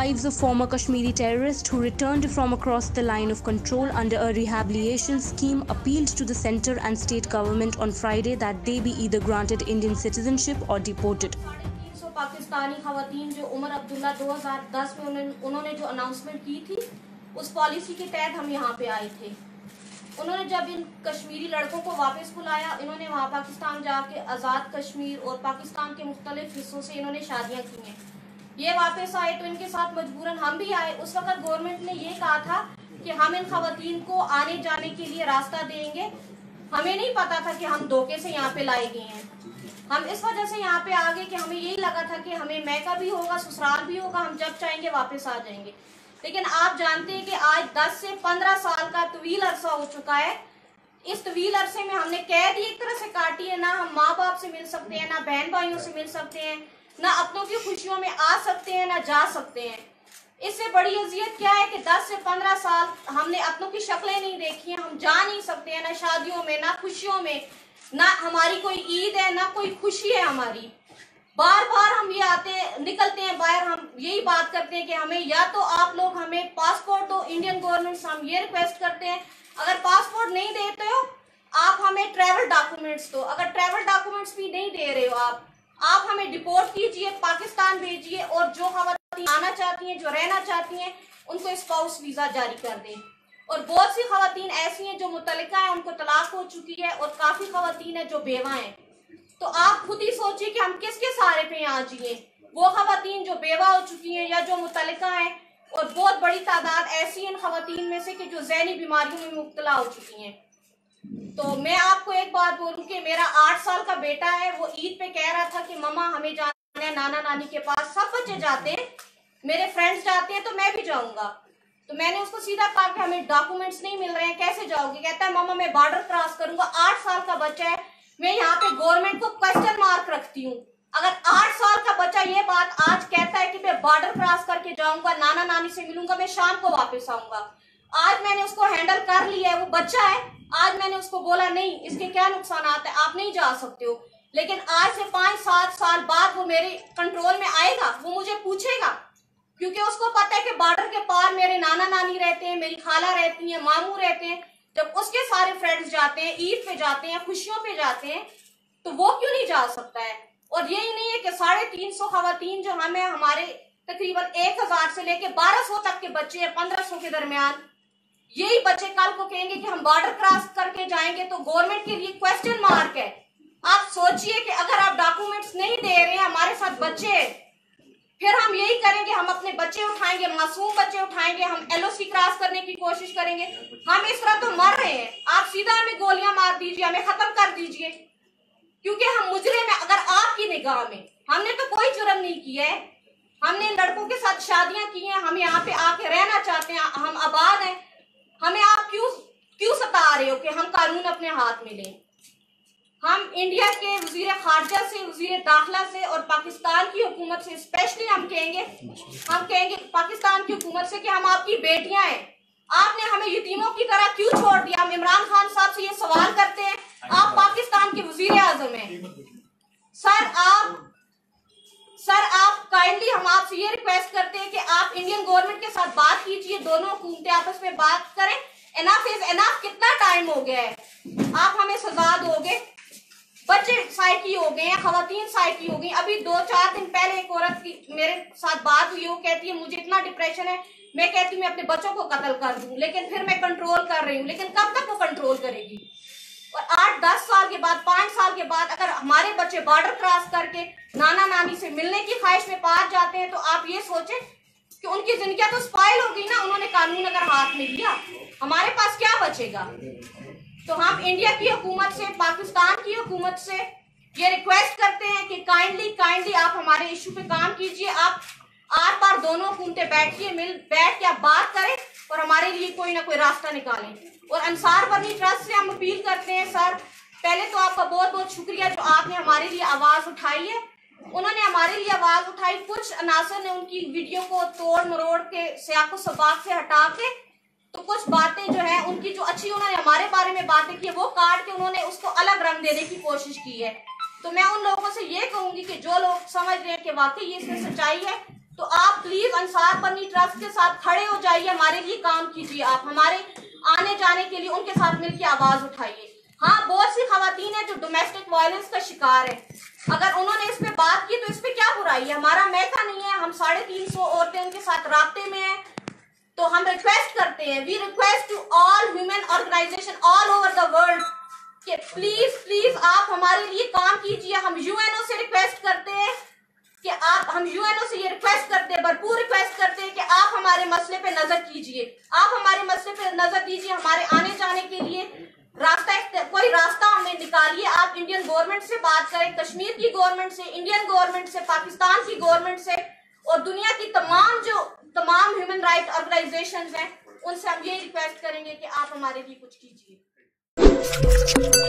wives of former Kashmiri terrorists who returned from across the line of control under a rehabilitation scheme appealed to the centre and state government on Friday that they be either granted Indian citizenship or deported. Pakistani खवातीन जो उमर अब्दुल्ला 2010 में उन्होंने जो announcement की थी, उस policy के तहत हम यहाँ पे आए थे। उन्होंने जब इन कश्मीरी लड़कों को वापस बुलाया, इन्होंने वहाँ पाकिस्तान जाके आज़ाद कश्मीर और पाकिस्तान के मुख्तलिफ हिस्सों से इन्होंने शादियाँ की हैं। ये वापस आए तो इनके साथ मजबूरन हम भी आए। उस वक्त गवर्नमेंट ने ये कहा था कि हम इन खवातीन को आने जाने के लिए रास्ता देंगे। हमें नहीं पता था कि हम धोखे से यहाँ पे लाए गए हैं। हम इस वजह से यहाँ पे आ गए कि हमें यही लगा था कि हमें मैका भी होगा, ससुराल भी होगा, हम जब चाहेंगे वापस आ जाएंगे। लेकिन आप जानते हैं कि आज 10 से 15 साल का तवील अरसा हो चुका है। इस तवील अरसे में हमने कैद ही एक तरह से काटी है। ना हम माँ बाप से मिल सकते हैं, ना बहन भाइयों से मिल सकते हैं, ना अपनों की खुशियों में आ सकते हैं, ना जा सकते हैं। इससे बड़ी अजियत क्या है कि 10 से 15 साल हमने अपनों की शक्लें नहीं देखी हैं, हम जा नहीं सकते हैं, ना शादियों में, ना खुशियों में, ना हमारी कोई ईद है, ना कोई खुशी है हमारी। बार बार हम ये निकलते हैं बाहर, हम यही बात करते हैं कि हमें या तो आप लोग हमें पासपोर्ट दो, इंडियन गवर्नमेंट से हम ये रिक्वेस्ट करते हैं। अगर पासपोर्ट नहीं देते हो आप हमें ट्रैवल डॉक्यूमेंट्स दो। अगर ट्रैवल डॉक्यूमेंट्स भी नहीं दे रहे हो आप हमें डिपोर्ट कीजिए, पाकिस्तान भेजिए, और जो खवातीन आना चाहती हैं, जो रहना चाहती हैं, उनको स्पाउस वीजा जारी कर दें। और बहुत सी खवातीन ऐसी हैं जो मुतल्लिका हैं, उनको तलाक हो चुकी है, और काफी खवातीन हैं जो बेवा हैं। तो आप खुद ही सोचिए कि हम किसके सहारे पे यहाँ जिए। वो खवातीन जो बेवा हो चुकी हैं या जो मुतल्लिका हैं, और बहुत बड़ी तादाद ऐसी इन खवातीन में से कि जो ज़हनी बीमारियों में मुब्तला हो चुकी हैं। तो मैं आपको एक बात बोलूं कि मेरा 8 साल का बेटा है, वो ईद पे कह रहा था कि मम्मा हमें जाना है नाना नानी के पास। सब बच्चे जाते हैं, मेरे फ्रेंड्स जाते हैं, तो मैं भी जाऊंगा। तो मैंने उसको सीधा कहा कि हमें डॉक्यूमेंट्स नहीं मिल रहे हैं, कैसे जाओगे? कहता है मम्मा मैं बॉर्डर क्रॉस करूंगा। 8 साल का बच्चा है। मैं यहाँ पे गवर्नमेंट को क्वेश्चन मार्क रखती हूँ। अगर 8 साल का बच्चा ये बात आज कहता है कि मैं बॉर्डर क्रॉस करके जाऊंगा, नाना नानी से मिलूंगा, मैं शाम को वापस आऊंगा। आज मैंने उसको हैंडल कर लिया है, वो बच्चा है। आज मैंने उसको बोला नहीं, इसके क्या नुकसान आते हैं, आप नहीं जा सकते हो। लेकिन आज से 5-7 साल बाद वो मेरे कंट्रोल में आएगा, वो मुझे पूछेगा, क्योंकि उसको पता है कि बॉर्डर के पार मेरे नाना नानी रहते हैं, मेरी खाला रहती है, मामू रहते हैं। जब उसके सारे फ्रेंड्स जाते हैं, ईद पे जाते हैं, खुशियों पे जाते हैं, तो वो क्यों नहीं जा सकता है? और यही नहीं है कि 350 खवातीन जो हमें हमारे तकरीबन 1000 से लेके 1200 तक के बच्चे हैं, 1500 के दरमियान, यही बच्चे कल को कहेंगे कि हम बॉर्डर क्रॉस करके जाएंगे, तो गवर्नमेंट के लिए क्वेश्चन मार्क है। आप सोचिए कि अगर आप डॉक्यूमेंट्स नहीं दे रहे हैं, हमारे साथ बच्चे, फिर हम यही करेंगे, हम अपने बच्चे उठाएंगे, मासूम बच्चे उठाएंगे, हम LOC क्रॉस करने की कोशिश करेंगे। हम इस तरह तो मर रहे हैं। आप सीधा हमें गोलियां मार दीजिए, हमें खत्म कर दीजिए, क्योंकि हम मुजरिम हैं। अगर आपकी निगाह में, हमने तो कोई जुर्म नहीं किया है, हमने लड़कों के साथ शादियां की हैं, हम यहाँ पे आके रहना चाहते हैं, हम आबाद हैं। हमें आप क्यों सता रहे हो कि हम कानून अपने हाथ में लें? हम इंडिया के वजीर खारजा से, वजीर दाखिला से और पाकिस्तान की हुकूमत से स्पेशली हम कहेंगे पाकिस्तान की हुकूमत से कि हम आपकी बेटियां हैं। आपने हमें यतीमों की तरह क्यों छोड़ दिया? हम इमरान खान साहब से ये सवाल करते हैं। आप पाकिस्तान के वजीर आजम हैं। सर आप काइंडली, हम आपसे ये रिक्वेस्ट करते हैं कि आप इंडियन गवर्नमेंट के साथ बात कीजिए, दोनों हुकूमतें आपस में बात करें। Enough is enough. कितना टाइम हो गया है? आप हमें सजा दोगे। बच्चे साइड की हो गए हैं, खवातीन साइड की हो गई। अभी 2-4 दिन पहले एक औरत की मेरे साथ बात हुई, वो कहती है मुझे इतना डिप्रेशन है, मैं कहती हूँ मैं अपने बच्चों को कत्ल कर दूं, लेकिन फिर मैं कंट्रोल कर रही हूँ। लेकिन कब तक वो कंट्रोल करेगी? और 8-10 साल के बाद, 5 साल के बाद अगर हमारे बच्चे बॉर्डर क्रॉस करके नाना नानी से मिलने की ख्वाहिश में पार जाते हैं, तो आप ये सोचें कि उनकी जिंदगी तो स्पॉइल हो गई ना। उन्होंने कानून अगर हाथ में लिया, हमारे पास क्या बचेगा? तो हम इंडिया की हुकूमत से, पाकिस्तान की हुकूमत से ये रिक्वेस्ट करते हैं कि काइंडली आप हमारे इशू पे काम कीजिए। आप आर पार दोनों हुकूमतें बैठ के आप बात करें और हमारे लिए कोई ना कोई रास्ता निकालें। और अंसार बनी ट्रस्ट से हम अपील करते हैं, सर पहले तो आपका बहुत बहुत शुक्रिया जो आपने हमारे लिए आवाज उठाई है। उन्होंने हमारे लिए आवाज उठाई, कुछ अनासर ने उनकी वीडियो को तोड़ मरोड़ के सियाको सबाक से हटा के, तो कुछ बातें जो है उनकी जो अच्छी उन्होंने हमारे बारे में बातें की, वो काट के उन्होंने उसको अलग रंग देने की कोशिश की है। तो मैं उन लोगों से ये कहूंगी कि जो लोग समझ रहे हैं कि वाकई इसमें सच्चाई है, तो आप प्लीज अंसार बनी ट्रस्ट के साथ खड़े हो जाइए, हमारे लिए काम कीजिए, आप हमारे आने जाने के लिए उनके साथ मिलकर आवाज उठाइए। हाँ, बहुत सी खवातीन है जो डोमेस्टिक वायलेंस का शिकार है, अगर उन्होंने इस पे बात की तो इस पे क्या बुराई है, हमारा महका नहीं है, हम 350 औरतें उनके साथ राब्ते में हैं। तो हम रिक्वेस्ट करते हैं, we request to all human organization all over the world कि प्लीज प्लीज आप हमारे लिए काम कीजिए। हम यूएनओ से रिक्वेस्ट करते हैं कि हम यूएनओ से ये रिक्वेस्ट करते हैं, भरपूर रिक्वेस्ट करते हैं कि आप हमारे मसले पे नजर कीजिए, आप हमारे मसले पे नजर दीजिए, हमारे आने जाने के लिए कोई रास्ता हमें निकालिए। आप इंडियन गवर्नमेंट से बात करें, कश्मीर की गवर्नमेंट से, इंडियन गवर्नमेंट से, पाकिस्तान की गवर्नमेंट से और दुनिया की तमाम ह्यूमन राइट ऑर्गेनाइजेशंस हैं, उनसे हम ये रिक्वेस्ट करेंगे कि आप हमारे लिए कुछ कीजिए।